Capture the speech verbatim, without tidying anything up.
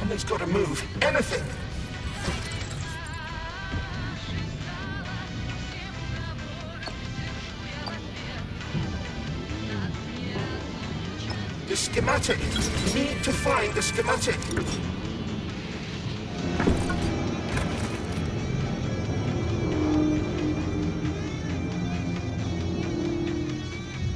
Something's got to move. Anything. The schematic. Need to find the schematic.